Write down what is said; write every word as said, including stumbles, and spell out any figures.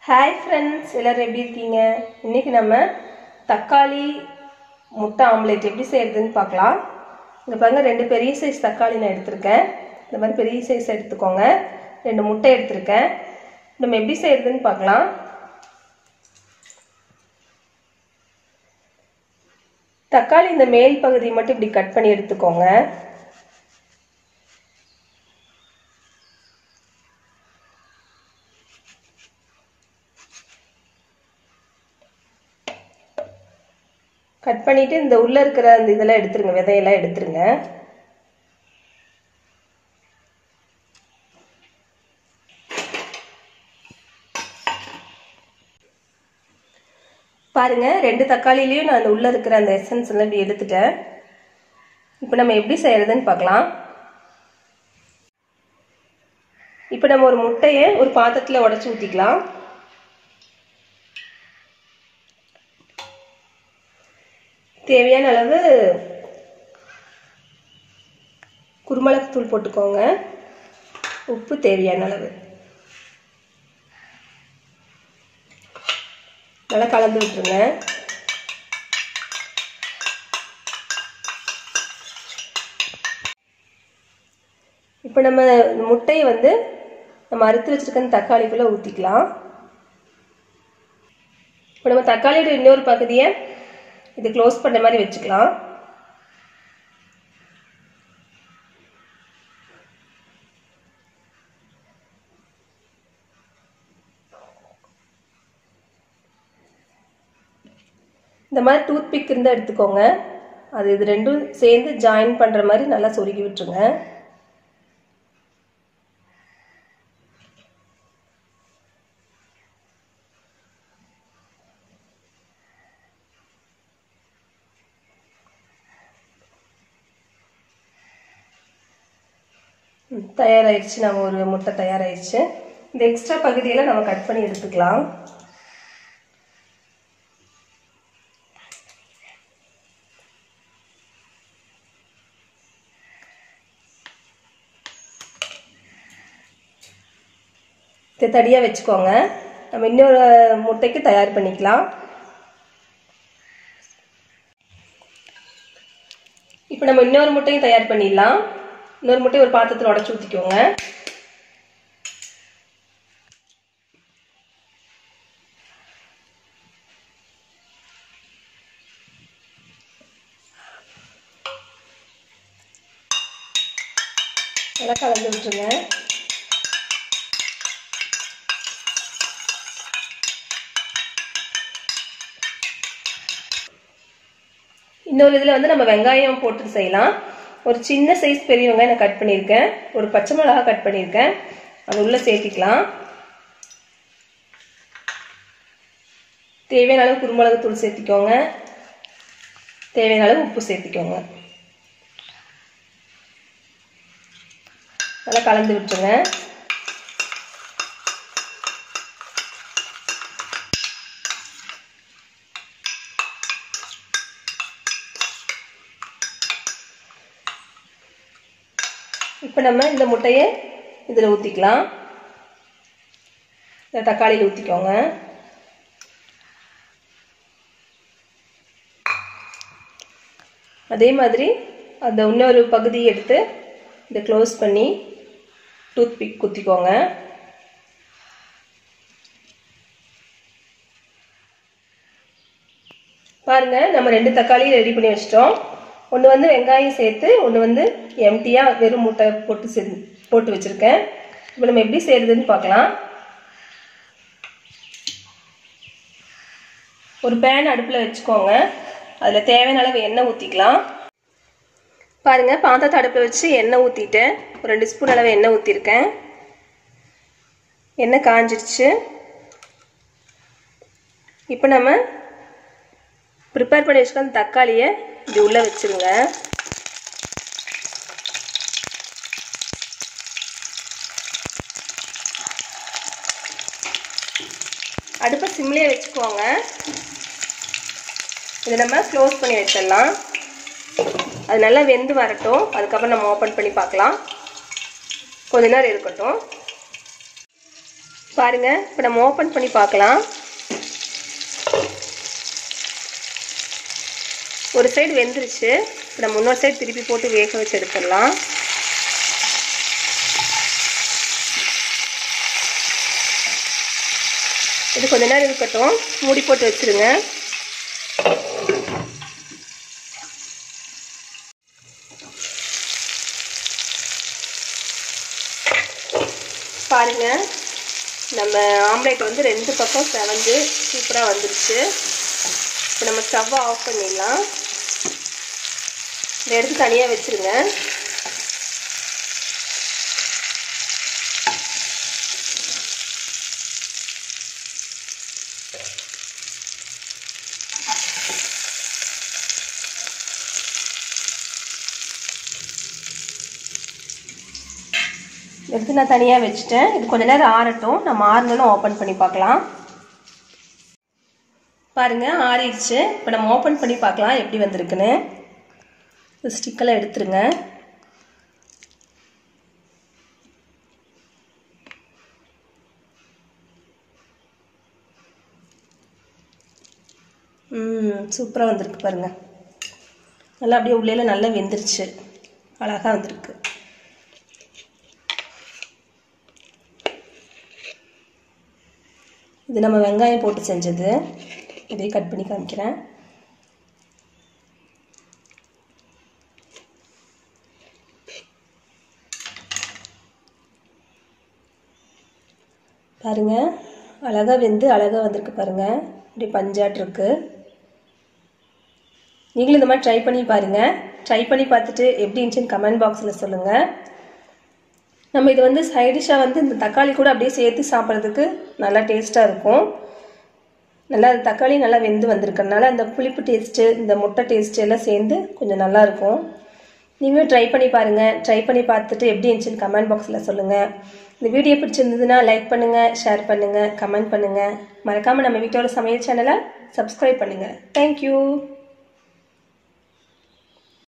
Hi friends, எல்லாரும் எப்படி இருக்கீங்க? இன்னைக்கு நம்ம தக்காளி முட்டை ஆம்லெட் எப்படி செய்யறதுன்னு பார்க்கலாம். இங்க பாருங்க ரெண்டு பெரிய சைஸ் தக்காளி நான் எடுத்துர்க்கேன். இந்த மாதிரி பெரிய சைஸ் எடுத்துக்கோங்க. ரெண்டு முட்டை எடுத்துர்க்கேன். நம்ம எப்படி செய்யறதுன்னு பார்க்கலாம். தக்காளி இந்த மேல் பகுதி மட்டும் இப்படி கட் பண்ணி எடுத்துக்கோங்க. கட் பண்ணிட்டு இந்த உள்ள இருக்கிற அந்த இதெல்லாம் எடுத்துருங்க, விதையெல்லாம் எடுத்துருங்க. பாருங்க ரெண்டு தக்காளிலையும் நான் அந்த உள்ள இருக்கிற அந்த எசன்ஸ் எல்லாம் இப்படி எடுத்துட்டேன். இப்போ நம்ம எப்படி செய்யறதுன்னு பார்க்கலாம். இப்போ நம்ம ஒரு முட்டையை ஒரு பாத்திரத்துல உடைச்சு ஊத்திக்கலாம். தேவையான அளவு குருமிளகு தூள் போட்டுக்கோங்க. உப்பு தேவையான அளவு. நல்லா கலந்து விட்டுருங்க. இப்போ நம்ம முட்டையை வந்து நம்ம அறுத்து வச்சிருக்க தக்காளிக்குள்ள ஊத்திக்கலாம். இப்போ நம்ம தக்காளியோட இன்னொரு பகுதியை இது க்ளோஸ் பண்ண மாதிரி வச்சுக்கலாம். இந்த மாதிரி டூத் பிக் இருந்தா எடுத்துக்கோங்க. அது இது ரெண்டும் சேர்ந்து ஜாயின் பண்ற மாதிரி நல்லா சொருகி விட்டுருங்க. தயாராகிடுச்சு. நம்ம ஒரு முட்டை தயாராகிடுச்சு. இந்த எக்ஸ்ட்ரா பகுதியெல்லாம் நம்ம கட் பண்ணி எடுத்துக்கலாம். இதை தடியா வச்சுக்கோங்க. நம்ம இன்னொரு முட்டைக்கு தயார் பண்ணிக்கலாம். இப்போ நம்ம இன்னொரு முட்டையும் தயார் பண்ணிடலாம். இன்னொரு முட்டை ஒரு பாத்திரத்தில் உடைச்சு ஊத்திக்கோங்க. நல்லா கலந்து விட்டுருங்க. இன்னொரு இதுல வந்து நம்ம வெங்காயம் போட்டு செய்யலாம். ஒரு சின்ன சைஸ் பெரிய வெங்காயம் நான் கட் பண்ணியிருக்கேன். ஒரு பச்சை மிளகா கட் பண்ணியிருக்கேன். அது உள்ள சேர்த்திக்கலாம். தேவையான அளவு குருமிளகு தூள் சேர்த்திக்கோங்க. தேவையான அளவு உப்பு சேர்த்திக்கோங்க. நல்லா கலந்து விட்டுருங்க. இப்போ நம்ம இந்த முட்டையை இதில் ஊற்றிக்கலாம். இந்த தக்காளியில் ஊற்றிக்கோங்க. அதே மாதிரி அந்த இன்னொரு பகுதியை எடுத்து இதை க்ளோஸ் பண்ணி டூத் பிக் குத்திக்கோங்க. பாருங்க நம்ம ரெண்டு தக்காளியும் ரெடி பண்ணி வச்சிட்டோம். ஒன்று வந்து வெங்காயம் சேர்த்து, ஒன்று வந்து எம்டியாக வெறும் முட்டை போட்டு செ போட்டு வச்சுருக்கேன். இப்போ நம்ம எப்படி செய்கிறதுன்னு பார்க்கலாம். ஒரு பேன் அடுப்பில் வச்சுக்கோங்க. அதில் தேவையான அளவு எண்ணெய் ஊற்றிக்கலாம். பாருங்கள் பாத்திரத்தை அடுப்பில் வச்சு எண்ணெய் ஊற்றிட்டேன். ஒரு ரெண்டு ஸ்பூன் அளவு எண்ணெய் ஊற்றிருக்கேன். எண்ணெய் காஞ்சிடுச்சு. இப்போ நம்ம ப்ரிப்பேர் பண்ணி வச்சுக்க அந்த தக்காளியை இது உள்ள வச்சிருங்க. அடுப்பை சிம்லேயே வச்சுக்கோங்க. இதை நம்ம க்ளோஸ் பண்ணி வச்சிடலாம். அது நல்லா வெந்து வரட்டும். அதுக்கப்புறம் நம்ம ஓப்பன் பண்ணி பார்க்கலாம். கொஞ்ச நேரம் இருக்கட்டும். பாருங்க, இப்போ நம்ம ஓப்பன் பண்ணி பார்க்கலாம். ஒரு சைடு வெந்துருச்சு. இப்போ நம்ம இன்னொரு சைடு திருப்பி போட்டு வேக வச்சு எடுத்துடலாம். இது கொஞ்ச நேரம் இருக்கட்டும், மூடி போட்டு வச்சிருங்க. பாருங்க, நம்ம ஆம்லேட் வந்து ரெண்டு பக்கம் செவந்து சூப்பராக வந்துருச்சு. இப்போ நம்ம ஸ்டவ்வை ஆஃப் பண்ணிடலாம். இதை எடுத்து தனியாக வச்சுருங்க. எடுத்து நான் தனியாக வச்சுட்டேன். இது கொஞ்ச நேரம் ஆறட்டும். நம்ம ஆறுனதும் ஓப்பன் பண்ணி பார்க்கலாம். பாருங்க, ஆறிடுச்சு. இப்போ நம்ம ஓப்பன் பண்ணி பார்க்கலாம் எப்படி வந்திருக்குன்னு. ஸ்டிக்கெல்லாம் எடுத்துருங்க. ம் சூப்பராக வந்திருக்கு பாருங்க. நல்லா அப்படியே உள்ளே நல்லா வெந்துருச்சு. அழகாக வந்திருக்கு. இது நம்ம வெங்காயம் போட்டு செஞ்சது. இதை கட் பண்ணி காமிக்கிறேன். பாருங்க, அழகாக வெந்து அழகாக வந்திருக்கு பாருங்க. இப்படி பஞ்சாட் இருக்கு. நீங்களும் இந்த மாதிரி ட்ரை பண்ணி பாருங்க. ட்ரை பண்ணி பார்த்துட்டு எப்படி இருந்துச்சுன்னு கமெண்ட் பாக்ஸில் சொல்லுங்கள். நம்ம இது வந்து சைடிஷாக வந்து இந்த தக்காளி கூட அப்படியே சேர்த்து சாப்பிட்றதுக்கு நல்லா டேஸ்ட்டாக இருக்கும். நல்லா அந்த தக்காளி நல்லா வெந்து வந்திருக்கிறதுனால அந்த புளிப்பு டேஸ்ட்டு, இந்த முட்டை டேஸ்ட்டு எல்லாம் சேர்ந்து கொஞ்சம் நல்லாயிருக்கும். நீங்களும் ட்ரை பண்ணி பாருங்கள். ட்ரை பண்ணி பார்த்துட்டு எப்படி இருந்துச்சுன்னு கமெண்ட் பாக்ஸில் சொல்லுங்கள். இந்த வீடியோ பிடிச்சிருந்ததுன்னா லைக் பண்ணுங்கள், ஷேர் பண்ணுங்கள், கமெண்ட் பண்ணுங்கள். மறக்காமல் நம்ம வீட்டோட சமையல் சேனலை சப்ஸ்கிரைப் பண்ணுங்கள். தேங்க்யூ.